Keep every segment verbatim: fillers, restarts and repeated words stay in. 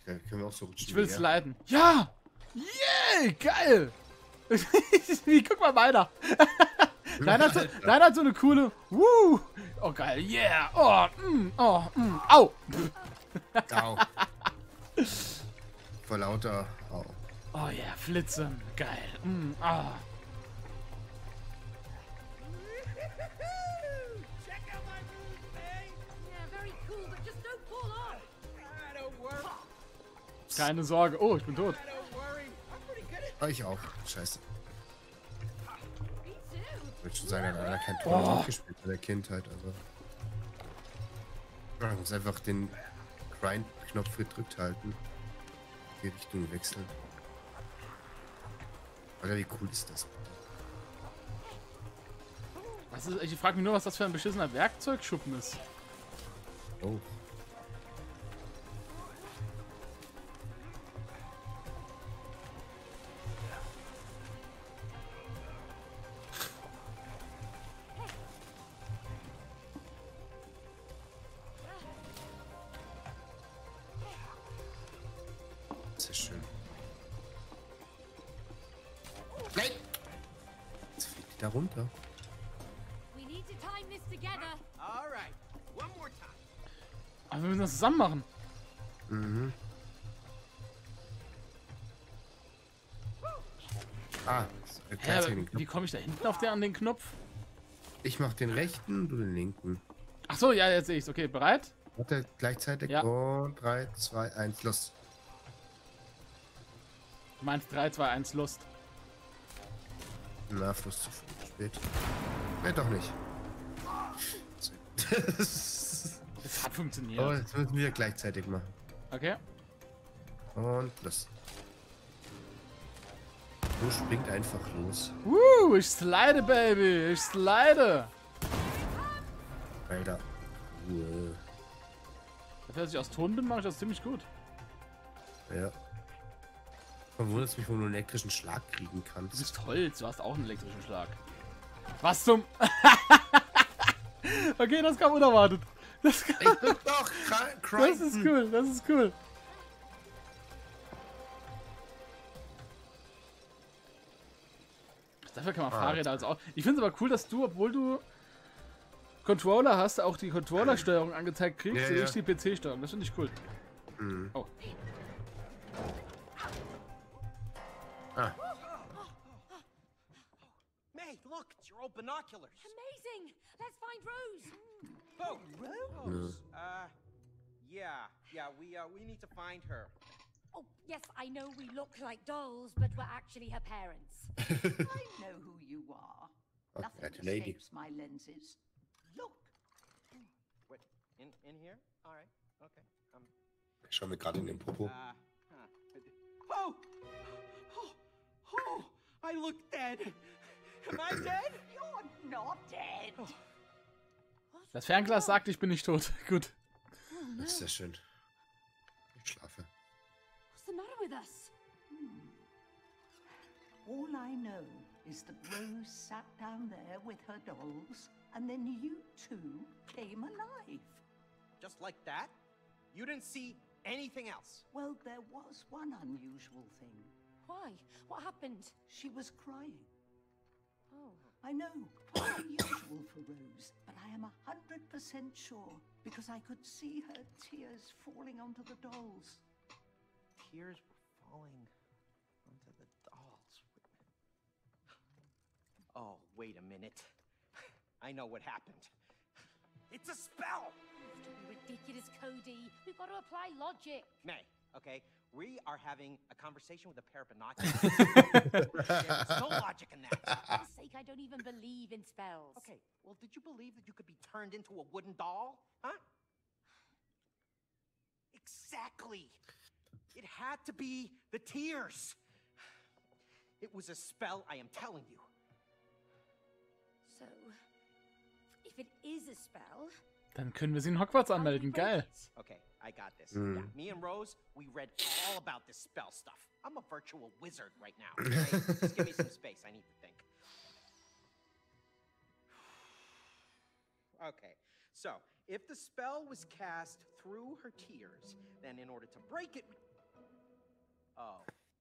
Okay, können wir auch so rutschen. Ich will es leiten. Ja! Yeah! Geil! Wie, guck mal weiter. Deiner hat, so, deiner hat so eine coole. Woo! Oh, geil. Yeah! Oh, mm, oh, mm. Au! Au. Vor lauter. Au. Oh yeah, Flitzen. Geil. Mm, oh. Keine Sorge. Oh, ich bin tot. Oh, ich auch. Scheiße. Ich würde schon sagen, er hat leider kein Tor oh. gespielt in der Kindheit. Also. Man muss einfach den Grind-Knopf gedrückt halten. Die Richtung wechseln. Alter, wie cool ist das? Was ist, ich frage mich nur, was das für ein beschissener Werkzeugschuppen ist. Oh. Sehr schön. Nein! Jetzt fliegt die da runter. Aber wir müssen das zusammen machen. Mhm. Ah, ja, wie komme ich da hinten auf den, an den Knopf? Ich mach den rechten, du den linken. Ach so, ja, jetzt sehe ich's. Okay, bereit? Warte, gleichzeitig. Ja. Und drei, zwei, eins, los. Du meinst drei, zwei, eins, Lust. Na, Fluss zu spät. Ne, doch nicht. Es hat funktioniert. Oh, jetzt müssen wir gleichzeitig machen. Okay. Und los. Du springt einfach los. Uh, ich slide, Baby. Ich slide. Alter. Uh. Dafür, dass ich aus Ton bin, mache ich das ziemlich gut. Ja. Man wundert mich, wo du einen elektrischen Schlag kriegen kannst. Du bist Holz, du hast auch einen elektrischen Schlag. Was zum... Okay, das kam unerwartet. Das, kam... Ich bin doch das ist cool, das ist cool. Dafür kann man ah, Fahrräder als auch... Ich finde es aber cool, dass du, obwohl du Controller hast, auch die Controller-Steuerung angezeigt kriegst, ja, sehe ich ja. die P C-Steuerung. Das finde ich cool. Mhm. Oh. Ah. May, look, it's your old binoculars. Amazing. Let's find Rose. Oh, Rose. No. Uh, yeah, yeah. We uh, we need to find her. Oh, yes, I know we look like dolls, but we're actually her parents. I know who you are. Oh, Nothing lady. escapes my lenses. Look. What? In in here? All right. Okay. Um. Ich schau mir gerade in den Popo. Uh, huh. Oh. Oh. Oh. I look dead. Am I dead? You're not dead. Oh. Das Fernglas sagt, ich bin nicht tot. Gut. Oh, no. Das ist sehr schön. Ich schlafe. What's the matter with us? Hmm. All I know is that Rose sat down there with her dolls, and then you two came alive. Just like that? You didn't see anything else? Well, there was one unusual thing. Why? What happened? She was crying. Oh. I know, quite unusual for Rose, but I am a hundred percent sure because I could see her tears falling onto the dolls. Tears were falling onto the dolls. Oh, wait a minute. I know what happened. It's a spell! Don't be ridiculous, Cody. We've got to apply logic. May, okay? We are having a conversation with a pair of binoculars. There's no logic in that. For God's sake, I don't even believe in spells. Okay, well, did you believe that you could be turned into a wooden doll? Huh? Exactly. It had to be the tears. It was a spell, I am telling you. So, if it is a spell... Dann können wir sie in Hogwarts anmelden. Geil. Okay, I got this. Mm. Yeah, me and Rose, we read all about this spell stuff. I'm a virtual wizard right now. Okay? Just give me some space. I need to think. Okay, so if the spell was cast through her tears, then in order to break it, Oh.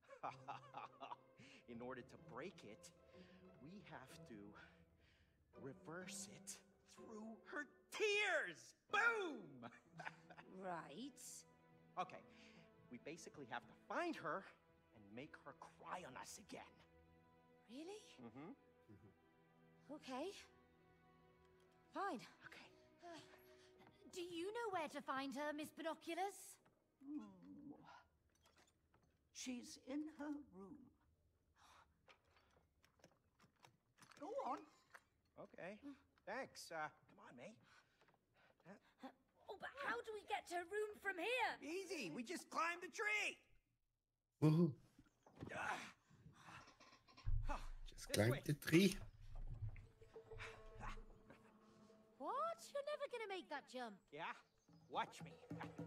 In order to break it, we have to reverse it through her tears. Boom! Right. Okay, we basically have to find her and make her cry on us again. Really? Mm-hmm. Okay. Fine. Okay. Uh, do you know where to find her, Miss Binoculars? Hmm. She's in her room. Go on. Okay. Thanks. Uh, come on, mate. Uh, oh, but how do we get to her room from here? Easy. We just climbed the tree. Woohoo. Oh, Just this way. climb the tree. What? You're never gonna make that jump. Yeah? Watch me.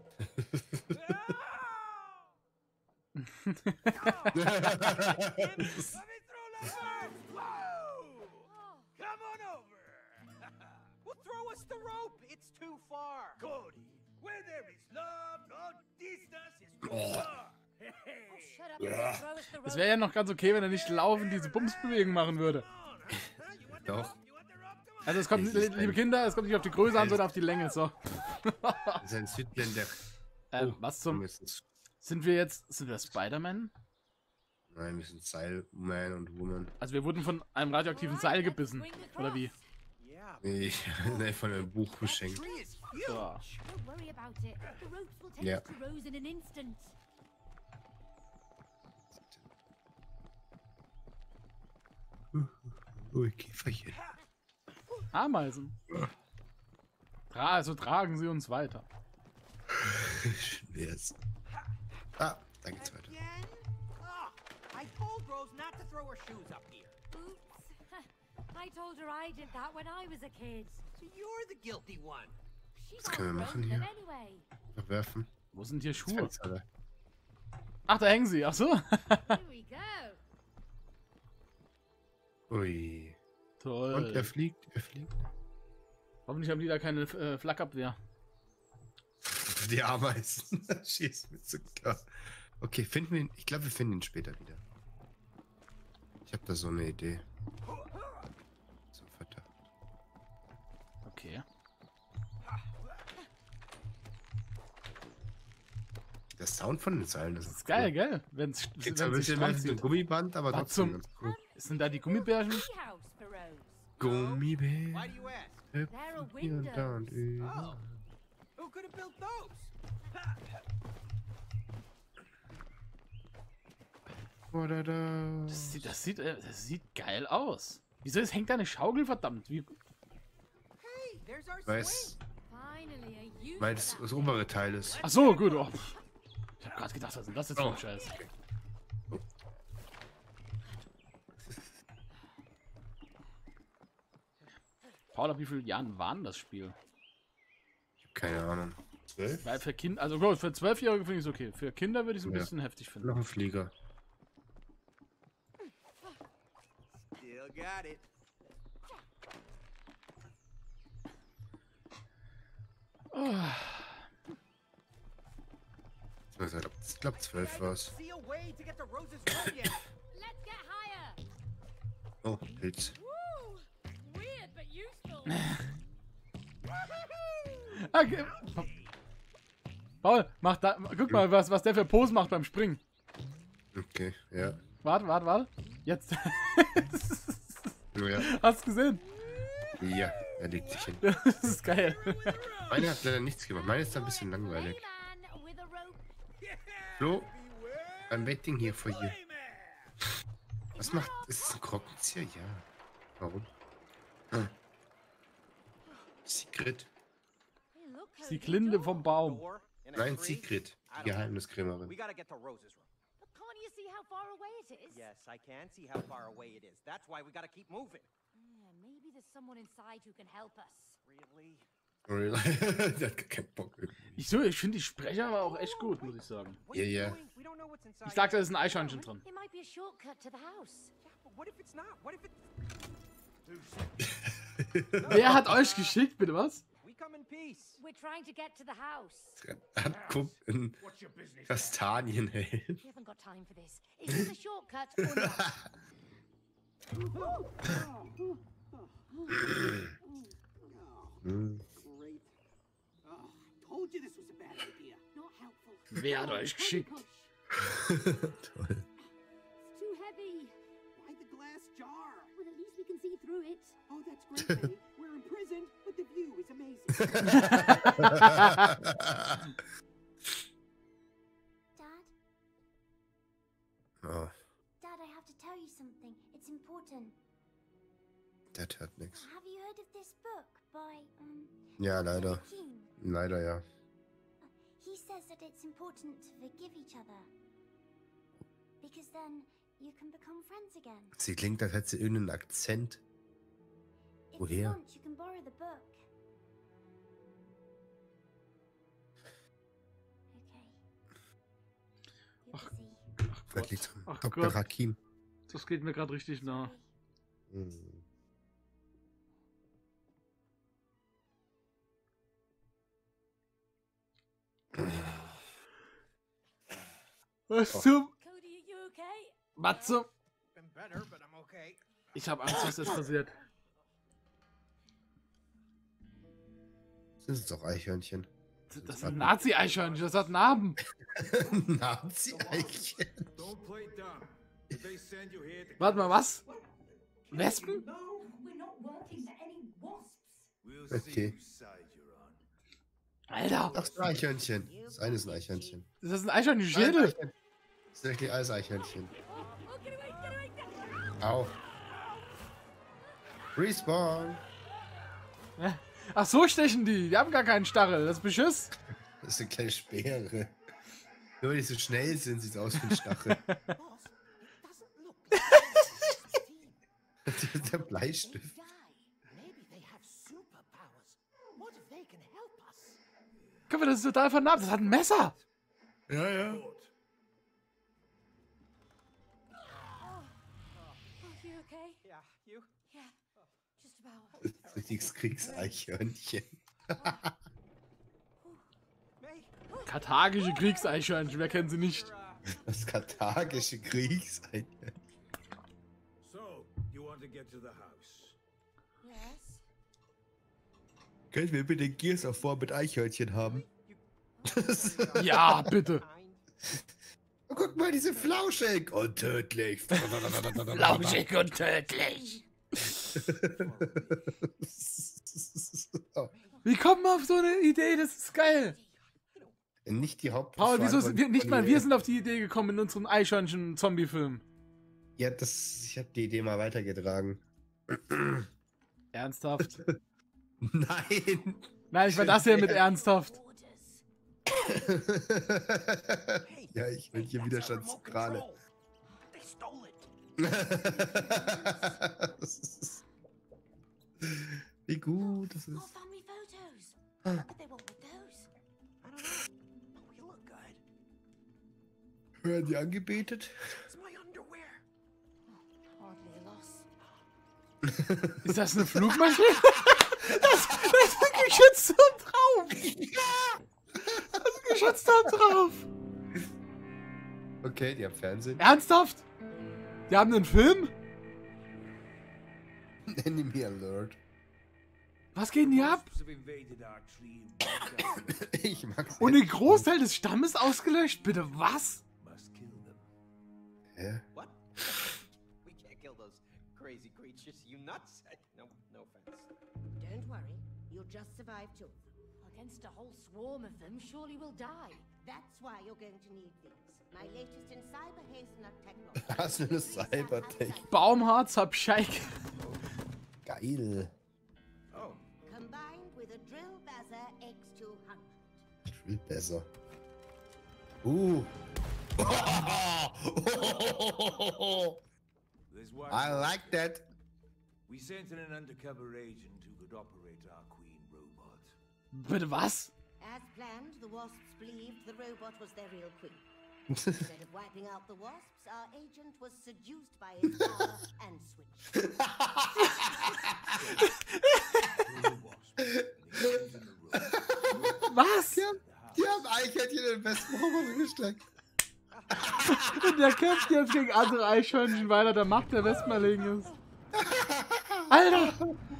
Let me throw that first. Whoa! Oh. Come on over. Well, throw us the rope. It's too far. Cody, where there is love, no distance is too Oh. far. Oh, shut up. and Throw us the Es rope. wäre ja noch ganz okay, wenn er nicht laufend diese Bumsbewegung machen würde. Doch. Also es kommt, li- liebe Kinder, es kommt nicht auf die Größe an, sondern auf die Länge. So. Das ist ein Südländer. Ähm, was zum... Wir sind, Sind wir jetzt... Sind wir Spider-Man? nein, wir sind Seilman und Woman. Also wir wurden von einem radioaktiven Seil gebissen. Oder wie? Yeah. Nee, nee, von einem Buch beschenkt. Tree is huge. Ja. Don't worry about it. The ropes will take Yeah. us to Rose in an instant. Ui, Käferchen. Ameisen. Tra also tragen sie uns weiter. Schön wär's. Ah, da geht's weiter. Again? Oh, I told Rose not to throw her shoes up here. Oops. I told her I did that when I was a kid. So you're the guilty one. She's Was können wir machen outgrown them hier? anyway. Verwerfen. Wo sind hier Das Schuhe? Fenster da. Ach, da hängen sie. Ach so. Here we go. Ui. Toll. Und er fliegt, er fliegt. Hoffentlich haben die da keine äh, Flakabwehr. Die Ameisen. Schießt mit Zucker. Okay, finden wir ihn. Ich glaube, wir finden ihn später wieder. Ich habe da so eine Idee. So verdammt. Okay. Der Sound von den Seilen, das Das ist ist geil, gell? Wenn's, Jetzt wenn ein sich bisschen stramm mehr so ein zieht. Gummiband, aber Was trotzdem zum- ganz gut. Sind da die Gummibärchen? Treehouse for Rose. Gummibär. Why do you ask? hüpfen There are hier und da und windows. über. Oh. Who could have built those? Oder da. Das sieht, das, sieht, äh, das sieht geil aus. Wieso ist, hängt da eine Schaukel, verdammt? Wie, Hey, there's our Weiß, swing. Finally, a use weil for das that das thing. obere Teil ist. ach so, gut. Oh. Ich hab gerade gedacht, was ist denn das jetzt für Oh. ein Scheiß? Paul, ab wie vielen Jahren war denn das Spiel? Ich hab keine Ahnung. Zwölf? Weil für Kinder, also gut, für Zwölfjährige finde ich es okay. Für Kinder würde ich es ein Ja. bisschen heftig finden. Noch ein Flieger. Still got it. Ich glaube zwölf war es. See a way to get to Rose's room yet. Let's get higher. Oh, Pilz. Woo! Weird but useful. Okay. Paul, mach da, guck mal, was, was der für Posen macht beim Springen. Okay, ja. Warte, warte, warte. Jetzt. Ja, Hast du gesehen? ja, er legt sich hin. Das ist geil. Meine hat leider nichts gemacht. Meine ist ein bisschen langweilig. Layman with a rope. Flo, I'm waiting here for you. Was macht... Ist es ein Korkenzieher? Ja. Warum? Hm. Sigrid. Hey, look, Die Cody, Glinde door. vom Baum. Door in a Nein, tree? Sigrid. I Die don't know. We Geheimniskrämerin. gotta get to Rose's room. But can't you see how far away it is? Yes, I can see how far away it is. That's why we gotta keep moving. Yeah, maybe there's someone inside who can help us. Really? Der hat gar keinen Bock irgendwie. Ich, so, ich finde die Sprecher aber auch echt gut, muss ich sagen. What Yeah, are you yeah. doing? We don't know what's inside. Ich dachte, da ist ein Eichhörnchen drin. It might be a shortcut to the house. Yeah, but what if it's not? What if it... Wer hat euch geschickt, bitte was? We come in peace. We're trying to get to the house. Anguckt in What's your business? Kastanienhelm. We haven't got time for this. Is this a shortcut or not? Hm. Great. Oh, told you this was a bad idea. Not helpful. Wer hat euch geschickt? Toll. It's too heavy. Why the glass jar? Well, at least we can see through it. Oh, that's great, May. We're imprisoned, but the view is amazing. Dad? Oh, Dad, I have to tell you something. It's important. der hört nix. Have you heard of this book by, um... Ja, leider. King? Leider ja. He says that it's important to forgive each other. Because then you can become friends again. Sie klingt, als hätte sie irgendeinen Akzent. If Woher? you want, you can borrow the book. Okay. Ach, Oopsie. Vielleicht liegt am Ach Doktor Gott. Hakim. Das geht mir gerade richtig nah. Hm. Was Oh. zum... Cody, are you okay? Was zum... Been better, but I'm okay. Ich habe Angst, was jetzt passiert. Das ist doch Eichhörnchen. Das sind Nazi-Eichhörnchen, das hat Narben. Nazi-Eichhörnchen. Don't play dumb. If they send you here to Warte mal, was? Wespen? No, we're not working for any wasps. We'll Okay. whose side you're on. Alter, Ach, so Eichhörnchen. Das eine ist ein Eichhörnchen. das ist ein Eichhörnchen-Schädel. Das ist wirklich alles Eichhörnchen. Oh, oh, get away, get away, get away. Au. Respawn. Ach so stechen die. Die haben gar keinen Stachel. Das ist Beschiss. Das ist eine kleine Speere. Nur weil die so schnell sind, sieht es aus wie ein Stachel. Boss, it doesn't look like Das ist der Bleistift. guy. Maybe they have superpowers. What if they can help us? Guck mal, das ist total vernarbt. Das hat ein Messer. Ja, ja. Oh, you okay? Yeah, you? Yeah, just about. Das ist richtiges Kriegseichhörnchen. May? Karthagische Kriegseichhörnchen. Wer kennt sie nicht? You're, uh, Das karthagische Kriegseichhörnchen. So, you want to get to the house? Yes. Können wir bitte Gears of War mit Eichhörnchen haben? Ja, bitte. kind. Oh, guck mal, diese Flauschig. Untödlich. Flauschig und tödlich. Wie kommt man auf so eine Idee? Das ist geil. Nicht die Haupt. Paul, wieso sind wir, nicht mal wir sind auf die Idee gekommen in unserem Eichhörnchen-Zombie-Film. Ja, das. Ich hab die Idee mal weitergetragen. Ernsthaft? Nein. Nein, ich war das hier mit ernsthaft. Orders. Ja, ich will hier That's our Widerstandskrane. remote control. They stole it. Wie gut das More ist. family photos. Ah. But they won't with those. I don't know, but we look good. Hören die angebetet? It's my underwear. Hardly a loss. Ist das eine Flugmaschine? Das, das ist ein geschützter drauf. Das ist ein geschützter drauf. Okay, die haben Fernsehen. Ernsthaft? Die haben einen Film? Enemy Alert. Was geht denn hier ab? Wasps have invaded our tree and broke down. Ich mag's. Und den Großteil des Stammes ausgelöscht? Bitte was? Must kill them. Hä? What? We can't kill those crazy creatures. You nuts? No, no offense. Don't worry. You'll just survive two of them. Against a whole swarm of them, surely we'll die. That's why you're going to need these. My latest in cyber hastener technology. Das ist eine Cybertech. Baumharz hab Scheik. Geil. Oh, Combined with a Drill Bazzer X two hundred. Viel besser. Uh. There's one. I like that. We sent in an undercover agent who could operate our queen robot. Bitte was? As planned, the wasps believed the robot was their real queen. Instead of wiping out the wasps, our agent was seduced by its power and switched. Was? Die haben, die haben Eichhörnchen in den besten Roboter gesteckt. Und der kämpft jetzt gegen andere Eichhörnchen, weil er der Macht der Wespenmaling ist. Alter!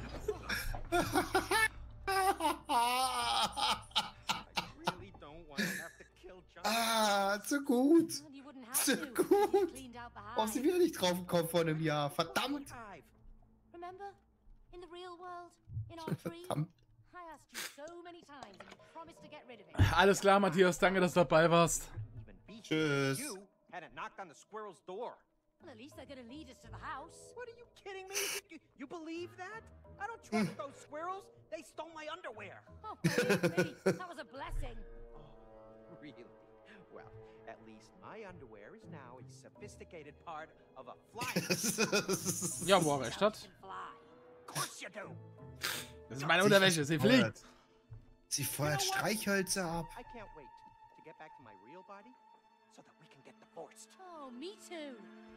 really don't want to have to kill John. Ah, zu gut. You wouldn't have Zu to. gut. Cleaned out the Warum sind hive. wir nicht drauf gekommen vor einem Jahr? Verdammt. Hive. Remember? In the real world? In our tree? Verdammt. I asked you so many times and you promised to get rid of it. Alles klar, Matthias, danke, dass du dabei warst. Even beat Tschüss. you hadn't knocked on the squirrel's door. Well, at least they're gonna lead us to the house. What are you kidding me? You, you believe that? I don't trust those squirrels. They stole my underwear. Oh, believe me, that was a blessing. Oh, really? Well, at least my underwear is now a sophisticated part of a flying. Ja, wo er recht hat. Can fly. Of course you do. Das ist meine Unterwäsche, sie fliegt. Sie feuert Streichhölzer ab. I can't wait to get back to my real body so that we can get divorced. Oh, me too.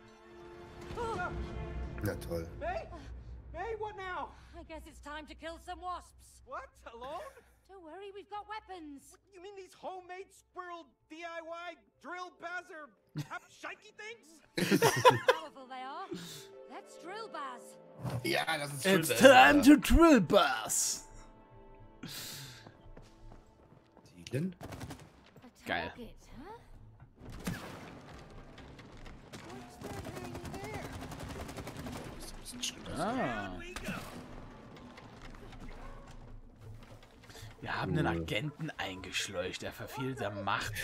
Na toll. May? May, what now? I guess it's time to kill some wasps. What? Alone? Don't worry, we've got weapons. You mean these homemade squirrel D I Y drill bazzer shikey things? Powerful they are. Let's drill Baz. Ja, das ist It's time to drill Buzz. Zielen? A Geil. target, huh? What's that hanging there? Ah. Wir haben einen Agenten eingeschleucht, der verfiel der Macht.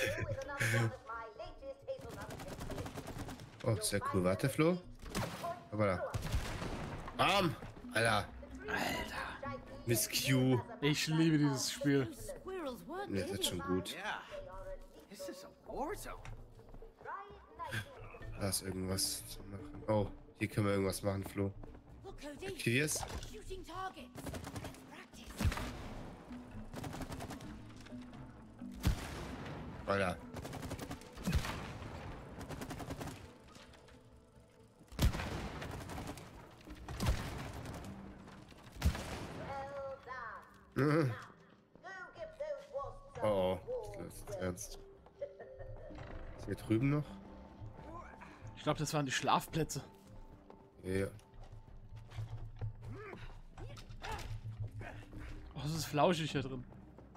Oh, sehr cool. Warte, Flo. Aber da. Bam! Alter. Alter. Miss Q. Ich liebe dieses Spiel. Those squirrels weren't Ne, das ist schon gut. Yeah. This is a war zone. Da ist irgendwas zu machen. Oh, hier können wir irgendwas machen, Flo. Look, Cody. Aktivier's. Shooting targets. Let's practice. Alter. Mhm. Oh, oh, das ist ernst. Ist hier drüben noch? Ich glaube, das waren die Schlafplätze. Ja. Oh, es ist flauschig hier drin.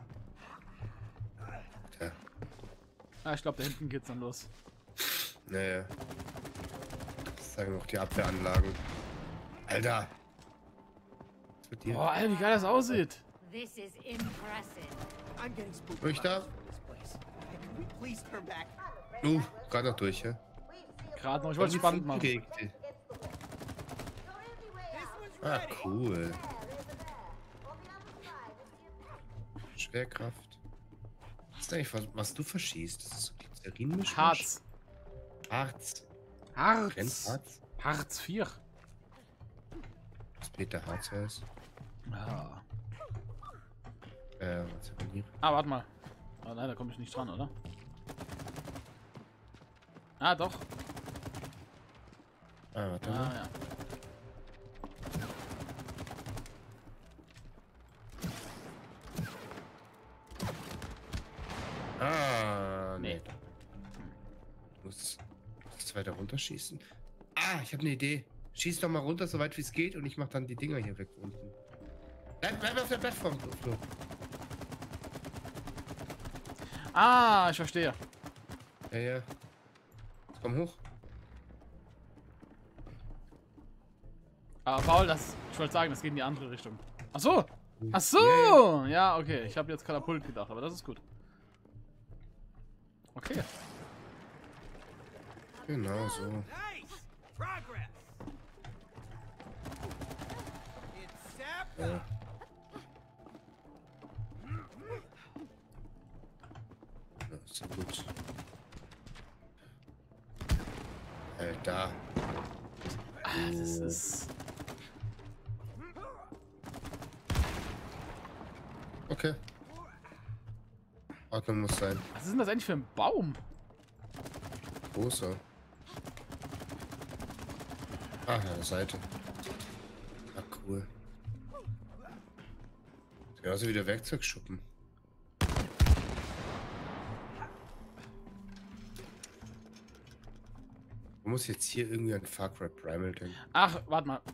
Ja. Ah, ich glaube, da hinten geht's dann los. Naja. Das zeigen auch die Abwehranlagen. Alter! Was wird dir? Boah, Alter, wie geil das aussieht. This is impressive. I'm getting spooked. Durch da? This place. Hey, can we please turn back? Uh, gerade noch durch, ja? Gerade noch, ich wollte es spannend machen. Gekriegt. Ah, cool. Schwerkraft. Was ist eigentlich, was, was du verschießt? Das ist so Glycerinmischmasch? Harz. Harz. Harz. Brennharz? Harz vier. Was Peter Harz heißt? Ja. Äh, was haben wir hier? Ah, warte mal. Ah, nein, da komme ich nicht dran, oder? Ah, doch. Ah, warte Ah, mal. ja. Ah, nee. Nee. Du musst, musst weiter runterschießen. Ah, ich habe eine Idee. Schieß doch mal runter, so weit wie es geht, und ich mach dann die Dinger hier weg unten. Bleib, bleib auf der Plattform, Flo. Ah, ich verstehe. Ja, ja. Komm hoch. Aber Paul, das, ich wollte sagen, das geht in die andere Richtung. Ach so. Ach so. Ja, okay. Ich habe jetzt Katapult gedacht, aber das ist gut. Okay. Genau so. Nice! Progress! It's sap. Ja. Ja, ist ja gut. Alter. Ah, das ist... Okay. Ordnung muss sein. Was ist denn das eigentlich für ein Baum? Großer. Ah, ja, der Seite. Ah, cool. Genauso wie der Werkzeugschuppen. Man muss jetzt hier irgendwie an Far Cry Primal denken. Ach, warte mal.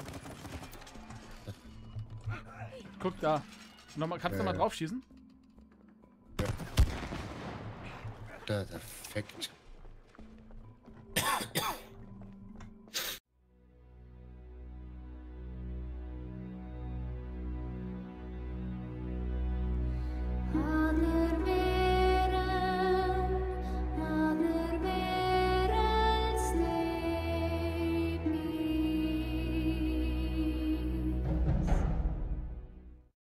Guck da. Nochmal, kannst du Äh. mal drauf schießen? Da, perfekt.